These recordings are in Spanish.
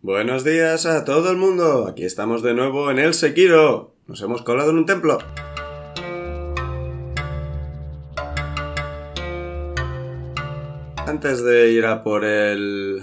Buenos días a todo el mundo. Aquí estamos de nuevo en el Sekiro. Nos hemos colado en un templo. Antes de ir a por el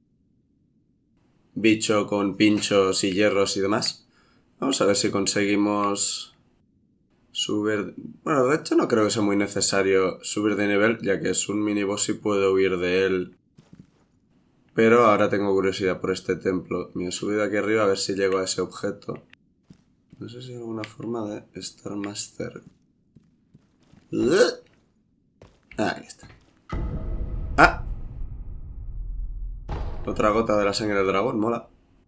bicho con pinchos y hierros y demás, vamos a ver si conseguimos subir... Bueno, de hecho no creo que sea muy necesario subir de nivel, ya que es un miniboss y puedo huir de él. Pero ahora tengo curiosidad por este templo. Me he subido aquí arriba a ver si llego a ese objeto. No sé si hay alguna forma de estar más cerca. Ahí está. ¡Ah! Otra gota de la sangre del dragón, mola.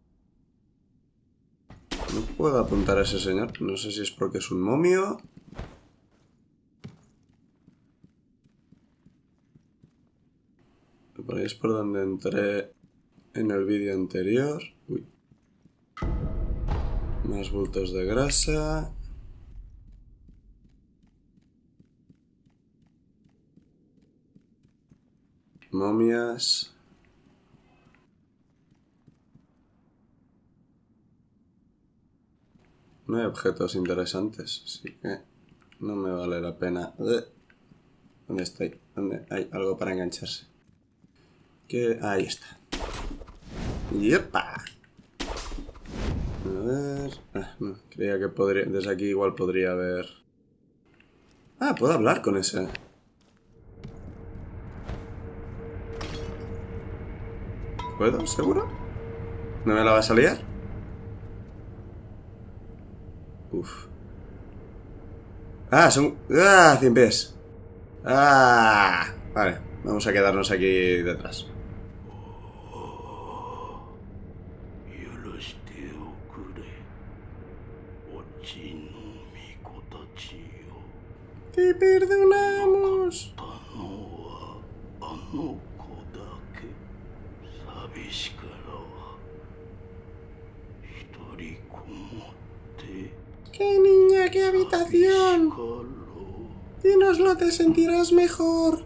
No puedo apuntar a ese señor. No sé si es porque es un momio. Por ahí es por donde entré en el vídeo anterior. Uy. Más bultos de grasa. Momias. No hay objetos interesantes, así que no me vale la pena. ¿Dónde estoy? ¿Dónde hay algo para engancharse? Que ahí está. ¡Yepa! A ver... no, creía que podría... Desde aquí igual podría haber... Ah, puedo hablar con ese. ¿Puedo? ¿Seguro? ¿No me la vas a liar? Uf. Ah, son... ¡Ah! 100 pies. ¡Ah! Vale, vamos a quedarnos aquí detrás. ¡Te perdonamos! ¡Qué niña, qué habitación! Dínoslo, te sentirás mejor.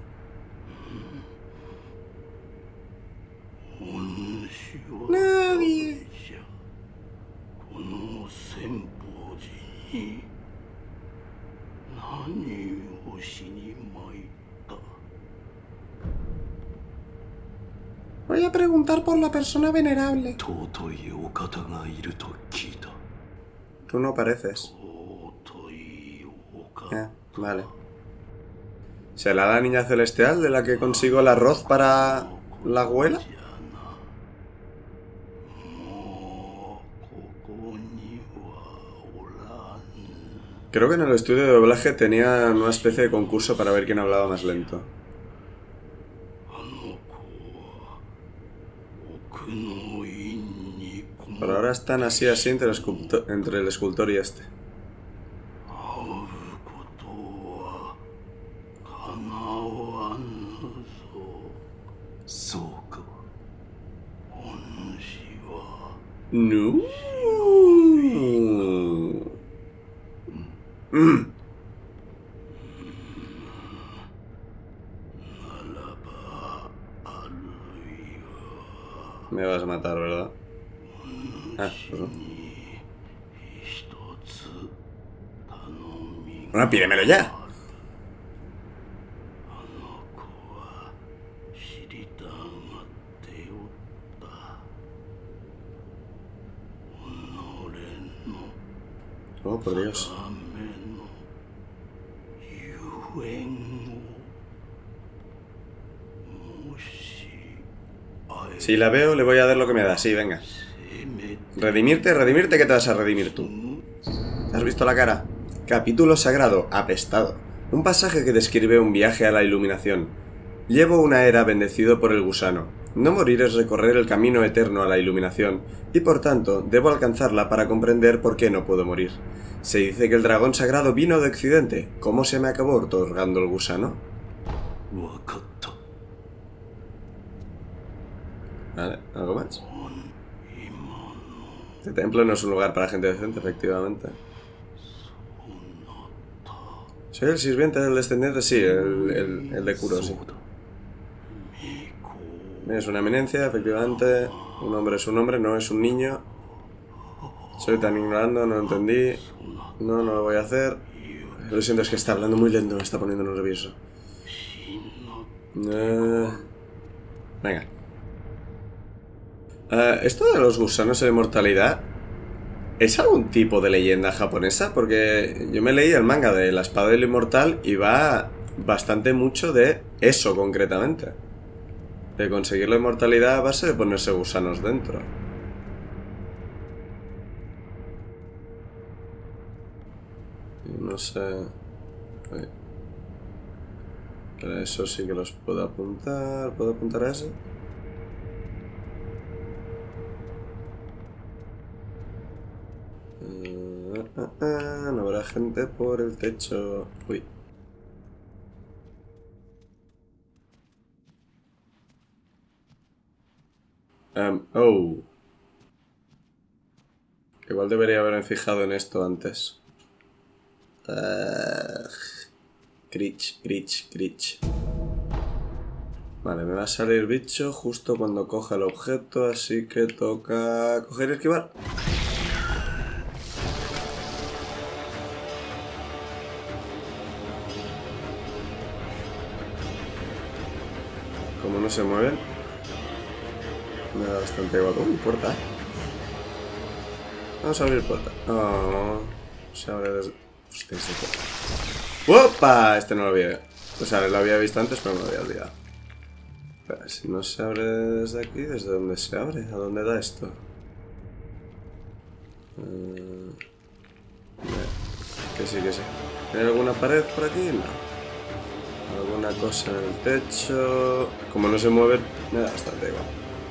Nadie. Voy a preguntar por la persona venerable. Tú no pareces. Vale. ¿Será la niña celestial de la que consigo el arroz para la abuela? Creo que en el estudio de doblaje tenía una especie de concurso para ver quién hablaba más lento. Por ahora están así entre el escultor y este. No. Me vas a matar, ¿verdad? Ah, pues no. Bueno, pídemelo ya. Oh, por Dios. Si la veo, le voy a dar lo que me da. Sí, venga. Redimirte, ¿qué te vas a redimir tú? ¿Has visto la cara? Capítulo sagrado, apestado. Un pasaje que describe un viaje a la iluminación. Llevo una era bendecido por el gusano. No morir es recorrer el camino eterno a la iluminación, y por tanto, debo alcanzarla para comprender por qué no puedo morir. Se dice que el dragón sagrado vino de Occidente. ¿Cómo se me acabó otorgando el gusano? Vale, ¿algo más? Este templo no es un lugar para gente decente, efectivamente. Soy el sirviente del descendiente, sí, el de Kuro, sí. Es una eminencia, efectivamente. Un hombre es un hombre, no es un niño. Soy tan ignorando, no entendí. No lo voy a hacer. Lo siento, es que está hablando muy lento, me está poniendo nervioso. Venga. Esto de los gusanos de inmortalidad ¿es algún tipo de leyenda japonesa? Porque yo me leí el manga de La Espada del Inmortal y va bastante mucho de eso concretamente. De conseguir la inmortalidad a base de ponerse gusanos dentro. No sé... Pero eso sí que los puedo apuntar. ¿Puedo apuntar a ese? No habrá gente por el techo. Uy. Oh. Igual debería haberme fijado en esto antes. Critch, critch, critch. Vale, me va a salir bicho justo cuando coja el objeto, así que toca coger y esquivar. Como no se mueven, me da bastante igual. Puerta. Vamos a abrir puerta. Oh, se abre desde... Hostia, ¡opa! Este no lo había... O sea, lo había visto antes, pero me lo había olvidado. Pero si no se abre desde aquí, ¿desde dónde se abre? ¿A dónde da esto? Que sí, que sí. ¿Hay alguna pared por aquí? No. ¿Alguna cosa en el techo? Como no se mueve, me da bastante igual.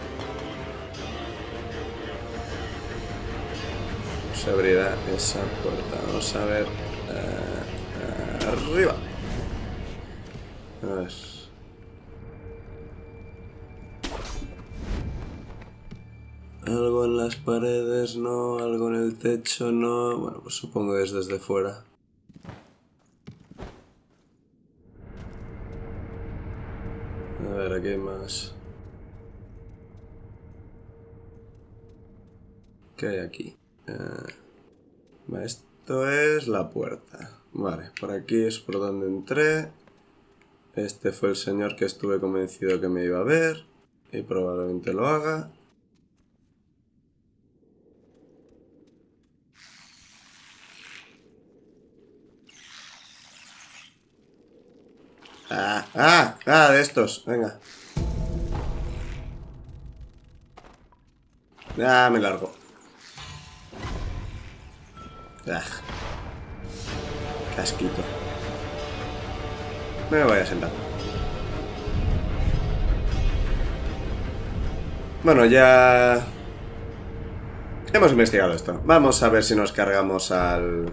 Se abrirá esa puerta. Vamos a ver. Arriba. A ver. Algo en las paredes, no. Algo en el techo, no. Bueno, pues supongo que es desde fuera. A ver, aquí hay más. ¿Qué hay aquí? Esto es la puerta. Vale, por aquí es por donde entré. Este fue el señor que estuve convencido que me iba a ver. Y probablemente lo haga. De estos, venga. Me largo. Casquito. Me voy a sentar. Bueno, ya... hemos investigado esto. Vamos a ver si nos cargamos al...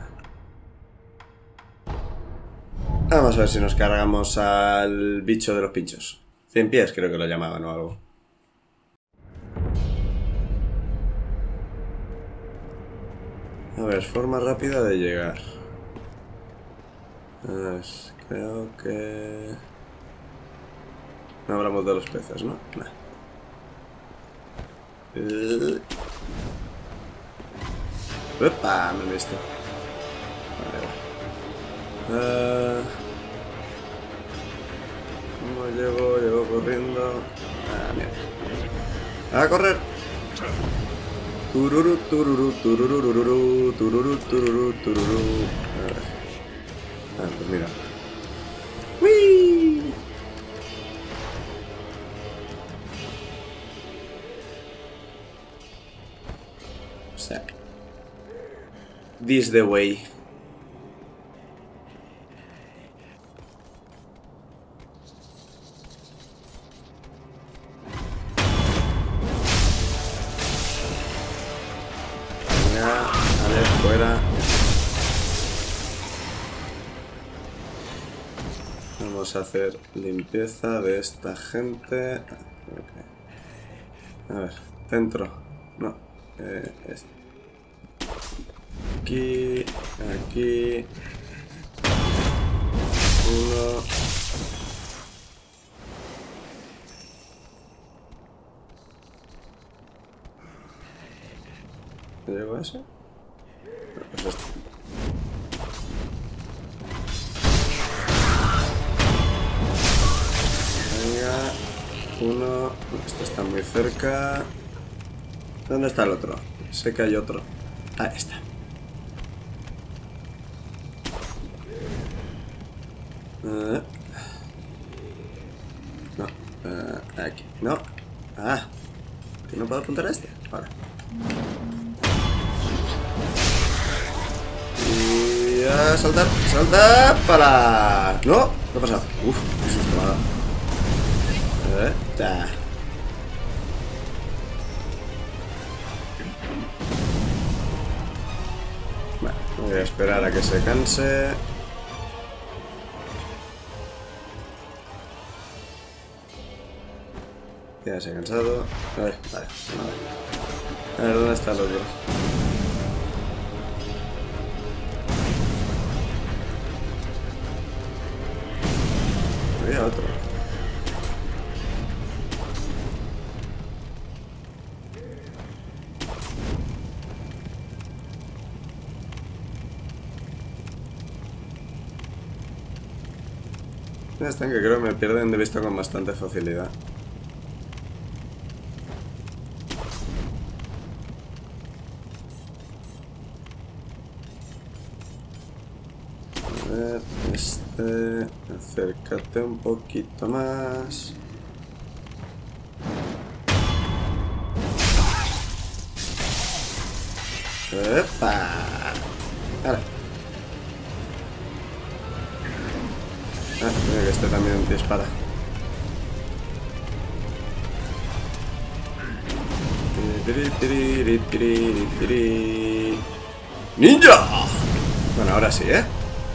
Vamos a ver si nos cargamos al bicho de los pinchos. 100 pies creo que lo llamaban o algo. A ver, forma rápida de llegar. A ver, creo que... no hablamos de los peces, ¿no? Nah. ¡Epa! Me he visto. Vale. ¿Cómo llego? Llego corriendo. Mierda. ¡A correr! Tururu, tururu, tururu, tururu, tururu, tururu. A ver. Pues mira. ¡Wii! O sea, this the way. Fuera. Vamos a hacer limpieza de esta gente. Okay. A ver, dentro. No. Aquí. Aquí. Uno. ¿Llego a ese? Pues esto. Venga. Uno. Este está muy cerca. ¿Dónde está el otro? Sé que hay otro. Ahí está. No. Aquí. No. Ah. ¿Que no puedo apuntar a este? Vale. Y a saltar. ¡Salta! ¡Para! ¡No! ¿Qué ha pasado? Uf, qué susto me ha dado. Ya. Vale, voy a esperar a que se canse. Ya se ha cansado. Vale, vale. A ver, ¿dónde está el otro? Había otro. Ya están, que creo que me pierden de vista con bastante facilidad. A ver, acércate un poquito más. ¡Epa! Vale. Mira que este también dispara. ¡Ninja! Bueno, ahora sí, ¿eh?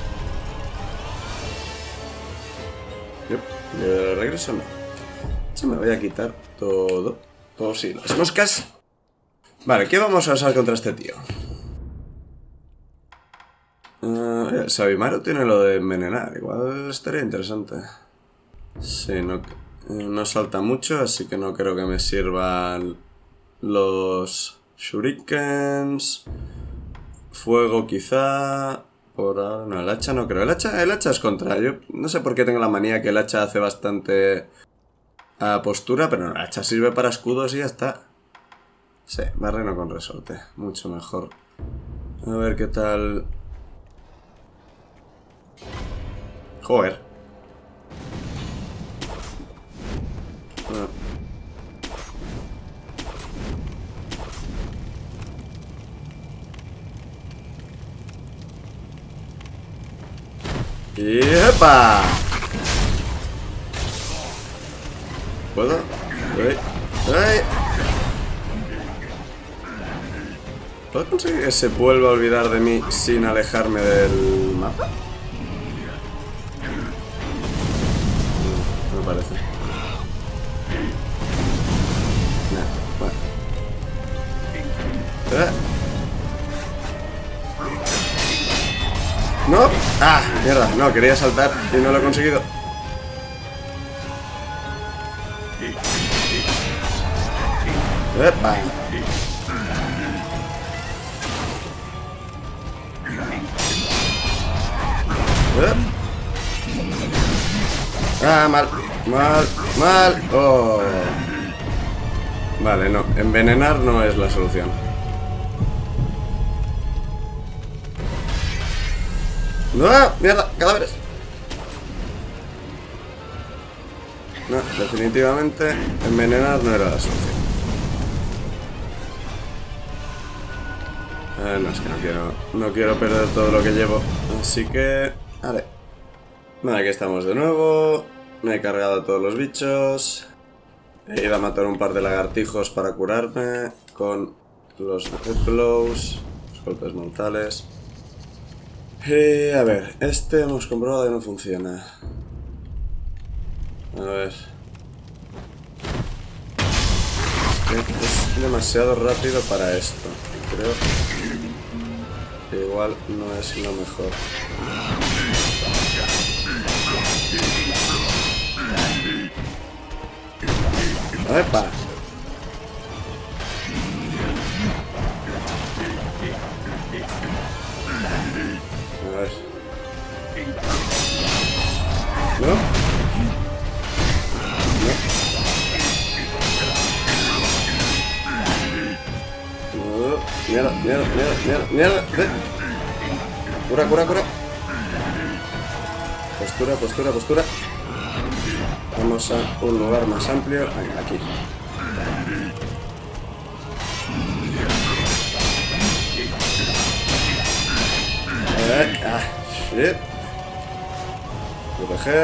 De regreso no. Yo me voy a quitar todo. Todo sí, las moscas. Vale, ¿qué vamos a usar contra este tío? Sabimaru tiene lo de envenenar. Igual estaría interesante. Sí, no salta mucho, así que no creo que me sirvan los shurikens. Fuego quizá. Por ahora no, el hacha no creo. El hacha es contra. Yo no sé por qué tengo la manía que el hacha hace bastante postura, pero no, el hacha sirve para escudos y ya está. Sí, barreno con resorte. Mucho mejor. A ver qué tal. Joder. ¡Y ¡epa! ¿Puedo? ¡Ay! ¿Puedo conseguir que se vuelva a olvidar de mí sin alejarme del mapa? No me parece. Nah, bueno. ¡No! ¡Ah! Mierda, no, quería saltar y no lo he conseguido. ¡Epa! ¡Ah, mal! ¡Mal! ¡Mal! ¡Oh! Vale, no. Envenenar no es la solución. ¡No! ¡Mierda! ¡Cadáveres! No, definitivamente envenenar no era la solución. No, es que no quiero perder todo lo que llevo. Así que... Vale. Vale, aquí estamos de nuevo. Me he cargado a todos los bichos. He ido a matar un par de lagartijos para curarme con los Death Blows, los golpes mortales. Y a ver, este hemos comprobado que no funciona. A ver. Es demasiado rápido para esto. Creo que igual no es lo mejor. ¡Epa! Mierda, mierda, mierda, mierda, mierda. Cura, cura, cura. Postura, postura, postura. Vamos a un lugar más amplio. Aquí. Shit. Proteger.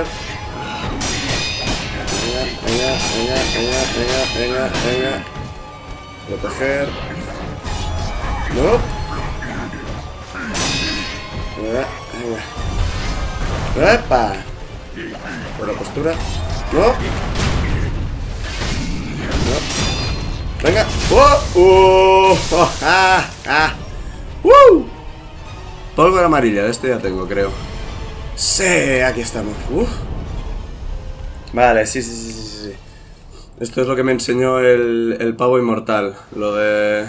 Venga, venga, venga, venga, venga, venga, venga. Proteger. No. Venga, venga. ¡Epa! Por la postura. No. No. Venga. ¡Oh! ¡Ah! ¡Ah! ¡Woo! Pólvora amarilla, de este ya tengo, creo. Sí, aquí estamos. Vale, sí, sí, sí, sí, sí. Esto es lo que me enseñó el pavo inmortal. Lo de...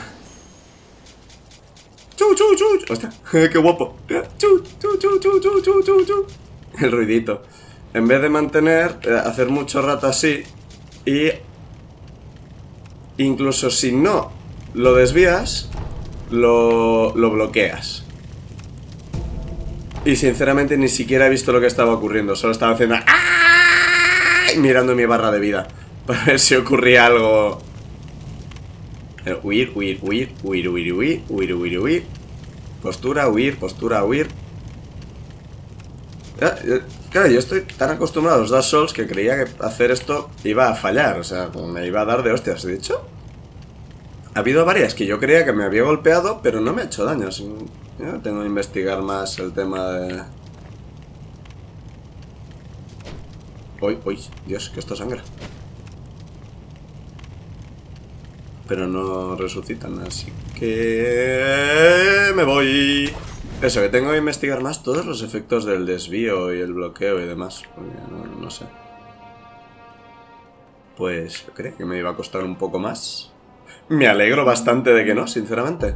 ¡Chu, chu, chu! ¡Hostia! ¡Qué guapo! ¡Chu, chu, chu, chu, chu, chu, chu, chu! El ruidito. En vez de mantener, hacer mucho rato así. Y... incluso si no lo desvías, lo bloqueas. Y sinceramente ni siquiera he visto lo que estaba ocurriendo. Solo estaba haciendo... ¡ay! Mirando mi barra de vida para ver si ocurría algo. Huir, huir, huir, huir, huir, huir, huir, huir, huir. Postura, huir, postura, huir. Claro, yo estoy tan acostumbrado a los Dark Souls que creía que hacer esto iba a fallar. O sea, me iba a dar de hostias. ¿He dicho? Ha habido varias que yo creía que me había golpeado, pero no me ha hecho daño. Yo tengo que investigar más el tema de... Uy, uy, Dios, que esto sangra. Pero no resucitan, así que... me voy. Eso, que tengo que investigar más todos los efectos del desvío y el bloqueo y demás. Porque no sé. Pues yo creía que me iba a costar un poco más. Me alegro bastante de que no, sinceramente.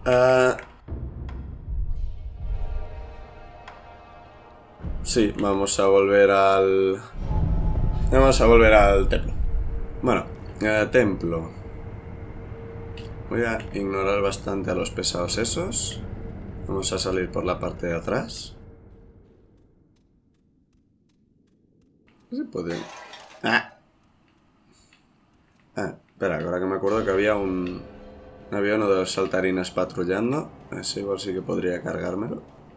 Sí, vamos a volver al... vamos a volver al templo. Bueno, templo. Voy a ignorar bastante a los pesados esos. Vamos a salir por la parte de atrás. ¿Qué se puede? Espera, ahora que me acuerdo que había uno de los saltarines patrullando. Ese igual sí que podría cargármelo.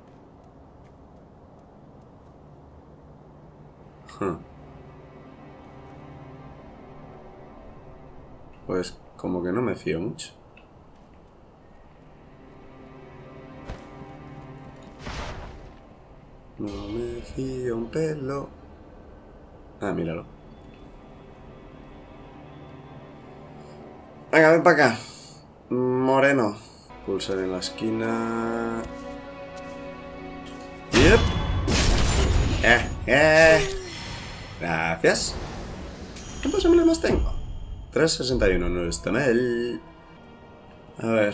Pues como que no me fío mucho. No me fío un pelo. Míralo. Venga, ven para acá. Moreno. Pulsar en la esquina. Yep. Gracias. ¿Cuántos emblemas tengo? 361, no está mal. A ver.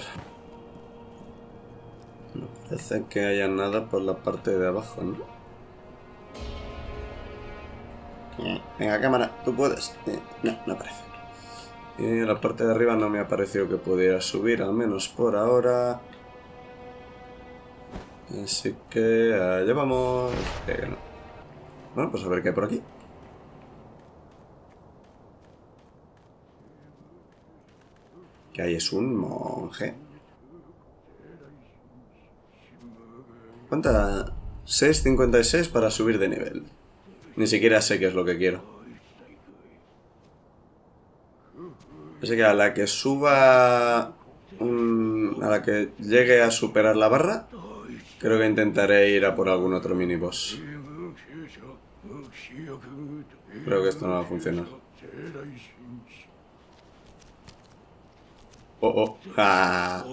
No parece que haya nada por la parte de abajo, ¿no? Venga, cámara, tú puedes. No, no aparece. Y en la parte de arriba no me ha parecido que pudiera subir, al menos por ahora. Así que allá vamos. No. Bueno, pues a ver qué hay por aquí. Que ahí es un monje. ¿Cuánta? 6,56 para subir de nivel. Ni siquiera sé qué es lo que quiero. Así que a la que suba... a la que llegue a superar la barra, creo que intentaré ir a por algún otro miniboss. Creo que esto no va a funcionar. Oh. Ah.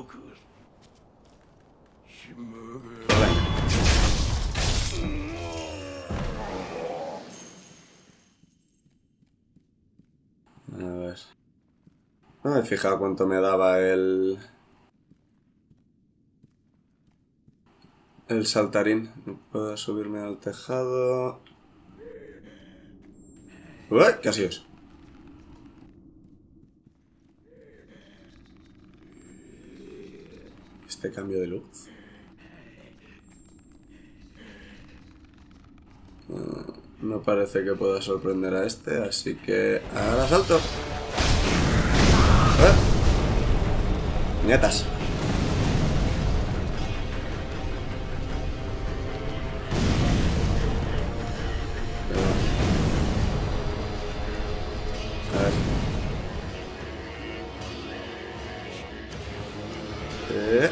A ver. No me he fijado cuánto me daba el saltarín. No puedo subirme al tejado. ¡Uy! Casi es. este cambio de luz. No parece que pueda sorprender a este, así que... ¡ahora salto! ¡Nietas! A ver.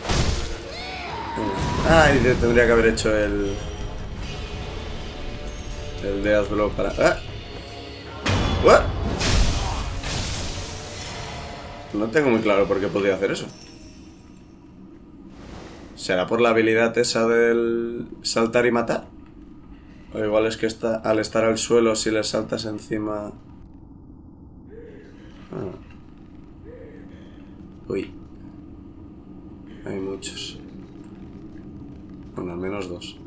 Ay, tendría que haber hecho el Death Blow para... ¡ah! ¡Ah! No tengo muy claro por qué podría hacer eso. ¿Será por la habilidad esa del saltar y matar? O igual es que al estar al suelo, si le saltas encima... Ah. Uy. Hay muchos. Bueno, al menos dos.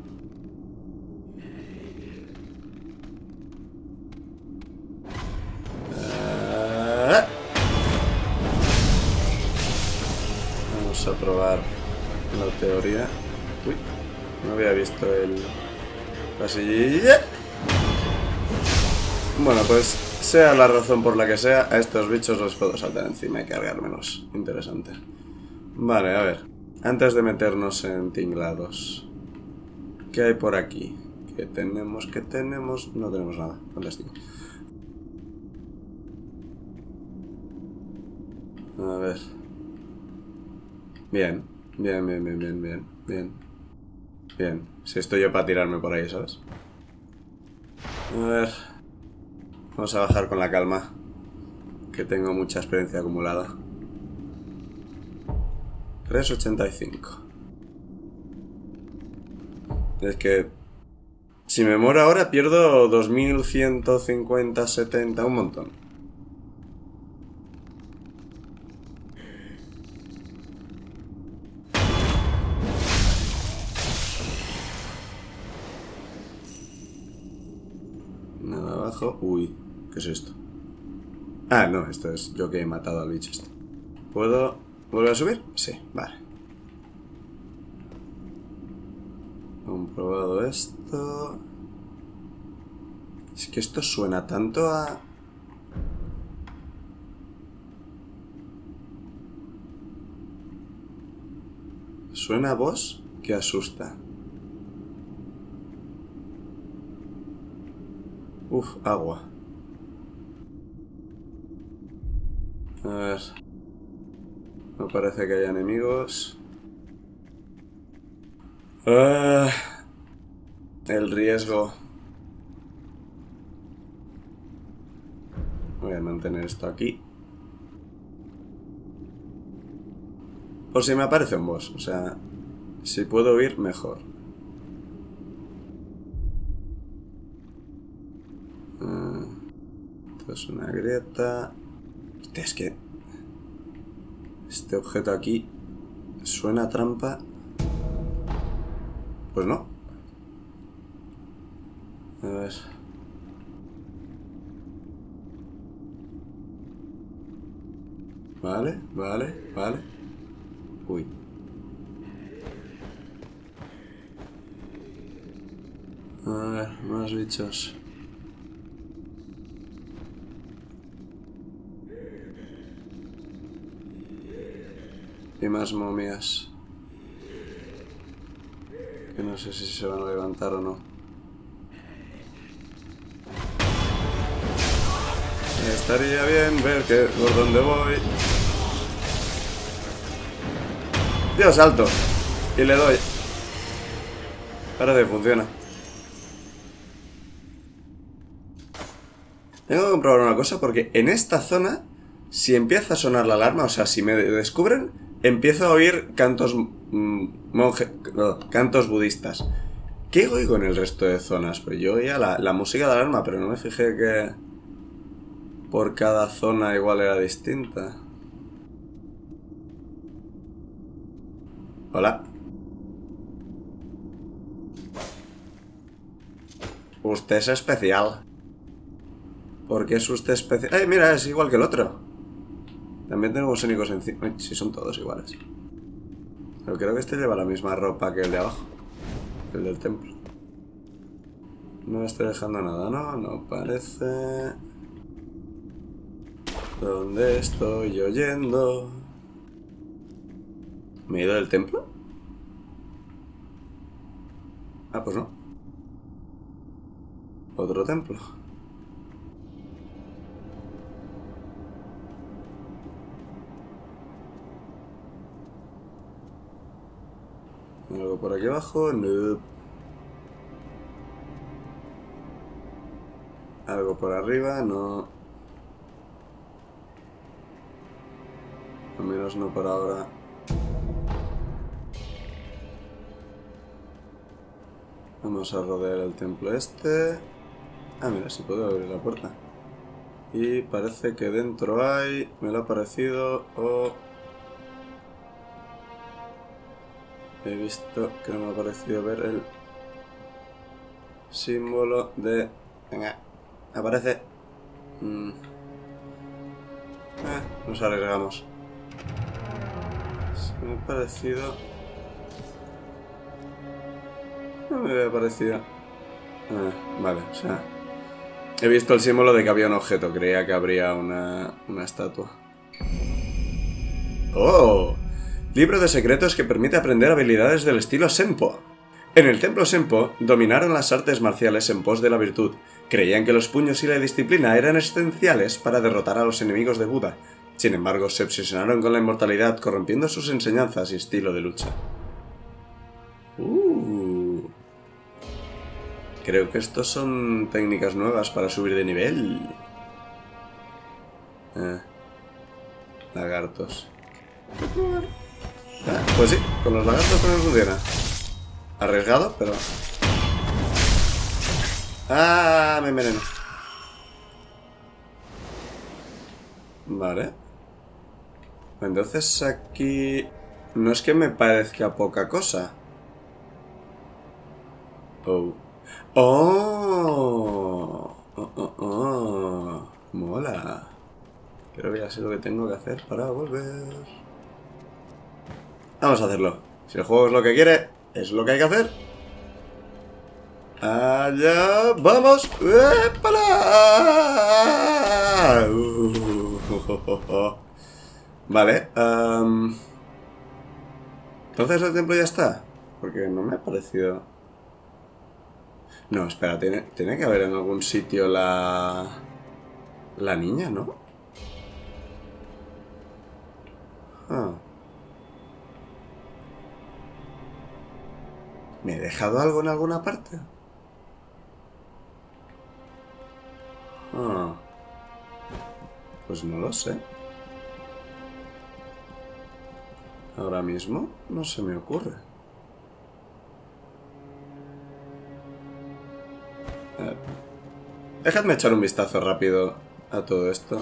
Vamos a probar la teoría. Uy, no había visto el pasillillo. Bueno, pues sea la razón por la que sea, a estos bichos los puedo saltar encima y cargármelos. Interesante. Vale, a ver. Antes de meternos en tinglados, ¿qué hay por aquí? ¿Qué tenemos? ¿Qué tenemos? No tenemos nada. Fantástico. A ver. Bien. Bien, bien, bien, bien, bien. Bien. Bien. Si estoy yo para tirarme por ahí, ¿sabes? A ver. Vamos a bajar con la calma, que tengo mucha experiencia acumulada. 3.85. Es que... si me muero ahora pierdo 2150, 70, un montón. Nada abajo. Uy, ¿qué es esto? Ah, no, esto es yo que he matado al bicho este. ¿Puedo volver a subir? Sí, vale. Comprobado esto. Es que esto suena tanto a... suena a boss que asusta. Uf, agua. A ver. No parece que haya enemigos. El riesgo. Voy a mantener esto aquí. Por si me aparece un boss. O sea, si puedo huir, mejor. Esto es una grieta. Hostia, es que... este objeto aquí suena a trampa. Pues no. A ver. Vale, vale, vale. Uy. A ver, más bichos. Y más momias. Que no sé si se van a levantar o no. Estaría bien ver por dónde voy. Yo salto. Y le doy. Parece que funciona. Tengo que comprobar una cosa porque en esta zona, si empieza a sonar la alarma, o sea, si me descubren, empiezo a oír cantos cantos budistas. ¿Qué oigo en el resto de zonas? Pues yo oía la música de alarma, pero no me fijé que por cada zona igual era distinta. Hola. Usted es especial. ¿Por qué es usted especial? ¡Eh, mira! Es igual que el otro. También tenemos únicos encima. Si son todos iguales. Pero creo que este lleva la misma ropa que el de abajo. El del templo. No me estoy dejando nada, ¿no? No parece... ¿Dónde estoy oyendo? ¿Me he ido del templo? Ah, pues no. Otro templo. Algo por aquí abajo, no. Algo por arriba, no. Al menos no por ahora. Vamos a rodear el templo este. Ah, mira, sí puedo abrir la puerta. Y parece que dentro hay... Me lo ha parecido... o... He visto que no me ha parecido ver el... símbolo de... Venga, aparece... nos arriesgamos. Se me ha parecido... No me había parecido... vale, o sea... He visto el símbolo de que había un objeto. Creía que habría una estatua. ¡Oh! Libro de secretos que permite aprender habilidades del estilo Senpo. En el templo Senpo dominaron las artes marciales en pos de la virtud. Creían que los puños y la disciplina eran esenciales para derrotar a los enemigos de Buda. Sin embargo, se obsesionaron con la inmortalidad, corrompiendo sus enseñanzas y estilo de lucha. Creo que estos son técnicas nuevas para subir de nivel. Lagartos. Pues sí, con los lagartos también funciona. Arriesgado, pero... ¡Ah! Me enveneno. Vale. Entonces aquí... No es que me parezca poca cosa. Oh. ¡Oh! Mola. Creo que ya sé lo que tengo que hacer para volver. Vamos a hacerlo. Si el juego es lo que quiere, es lo que hay que hacer. ¡Allá vamos! ¡Épala! Vale. Entonces el templo ya está. Porque no me ha parecido... No, espera, tiene que haber en algún sitio la niña, ¿no? ¿Me he dejado algo en alguna parte? Pues no lo sé. Ahora mismo no se me ocurre. Dejadme echar un vistazo rápido a todo esto.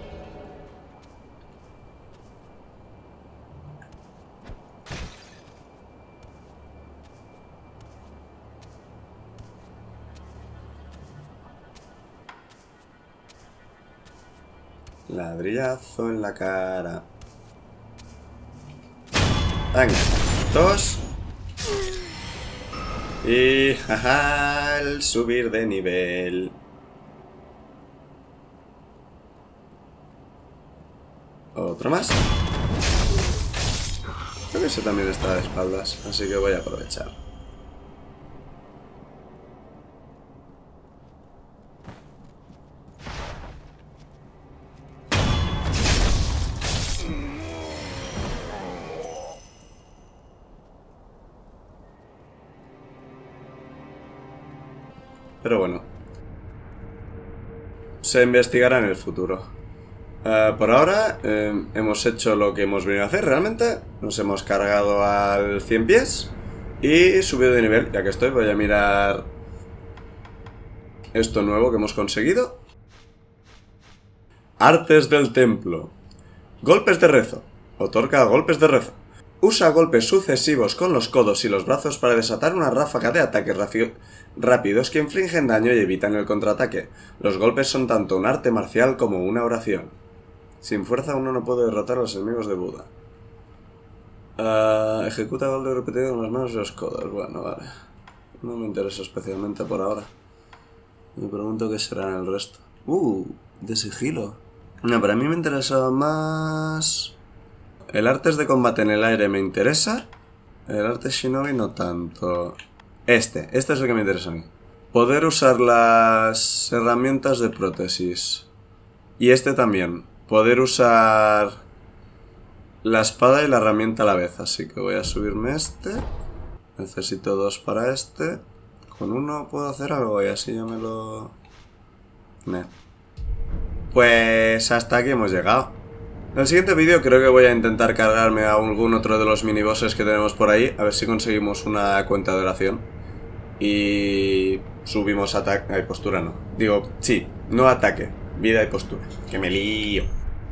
Ladrillazo en la cara. Venga, 2. Y jaja, al subir de nivel. Otro más. Creo que ese también está de espaldas, así que voy a aprovechar. Pero bueno, se investigará en el futuro. Por ahora hemos hecho lo que hemos venido a hacer realmente. Nos hemos cargado al 100 pies y subido de nivel. Ya que estoy, voy a mirar esto nuevo que hemos conseguido. Artes del templo. Golpes de rezo. Otorga golpes de rezo. Usa golpes sucesivos con los codos y los brazos para desatar una ráfaga de ataques rápidos que infligen daño y evitan el contraataque. Los golpes son tanto un arte marcial como una oración. Sin fuerza uno no puede derrotar a los enemigos de Buda. Ejecuta golpe repetido con las manos y los codos. Bueno, vale. No me interesa especialmente por ahora. Me pregunto qué será en el resto. De sigilo. No, para mí me interesa más... El artes de combate en el aire me interesa. El arte shinobi no tanto. Este es el que me interesa a mí. Poder usar las herramientas de prótesis. Y este también. Poder usar la espada y la herramienta a la vez. Así que voy a subirme este. Necesito 2 para este. Con uno puedo hacer algo y así ya me lo... Pues hasta aquí hemos llegado. En el siguiente vídeo creo que voy a intentar cargarme a algún otro de los minibosses que tenemos por ahí. A ver si conseguimos una cuenta de oración. Y subimos ataque... Ay, postura no. Digo, sí, no ataque. Vida y postura. Que me lío.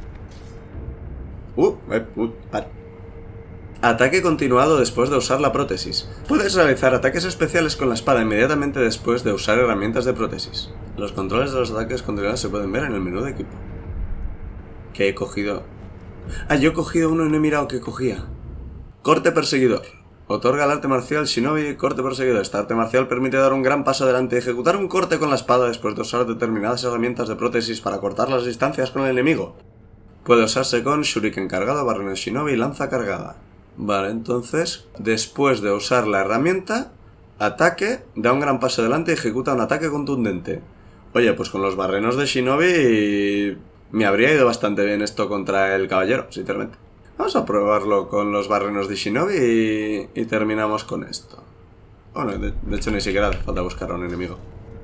Ataque continuado después de usar la prótesis. Puedes realizar ataques especiales con la espada inmediatamente después de usar herramientas de prótesis. Los controles de los ataques continuados se pueden ver en el menú de equipo. ¿Qué he cogido? Yo he cogido uno y no he mirado qué cogía. Corte perseguidor. Otorga el arte marcial Shinobi corte perseguidor. Esta arte marcial permite dar un gran paso adelante y ejecutar un corte con la espada después de usar determinadas herramientas de prótesis para cortar las distancias con el enemigo. Puede usarse con shuriken cargado, barreno Shinobi y lanza cargada. Vale, entonces, después de usar la herramienta, ataque, da un gran paso adelante y ejecuta un ataque contundente. Oye, pues con los barrenos de Shinobi me habría ido bastante bien esto contra el caballero, sinceramente. Vamos a probarlo con los barrenos de Shinobi y terminamos con esto. Bueno, de hecho ni siquiera hace falta buscar a un enemigo.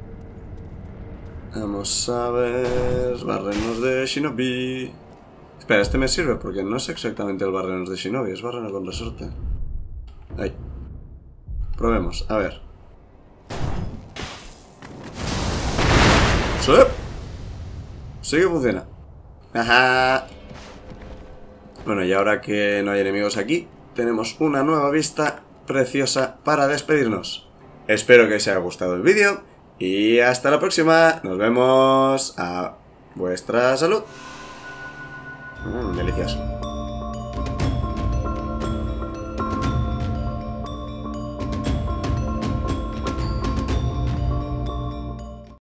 Vamos a ver... Barrenos de Shinobi... Espera, este me sirve porque no es exactamente el barrenos de Shinobi, es barreno con resorte. Ahí. Probemos, a ver. ¡Sí! Sí que funciona. ¡Ajá! Bueno, y ahora que no hay enemigos aquí, tenemos una nueva vista preciosa para despedirnos. Espero que os haya gustado el vídeo y hasta la próxima. Nos vemos. A vuestra salud. Delicioso.